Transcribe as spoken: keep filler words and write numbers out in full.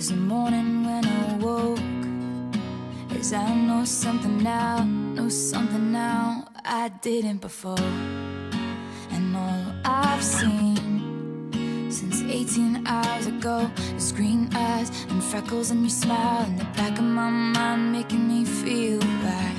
'cause the morning when I woke is I know something now, know something now I didn't before. And all I've seen since eighteen hours ago is green eyes and freckles and your smile in the back of my mind, making me feel right.